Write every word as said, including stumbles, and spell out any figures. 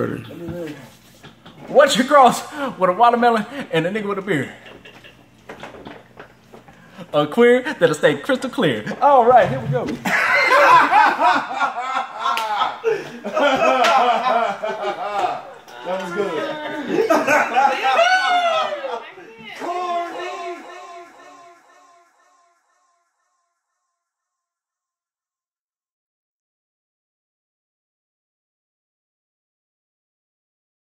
ready. What's your cross with a watermelon and a nigga with a beard? A queer that'll stay crystal clear. All right, here we go. That was good.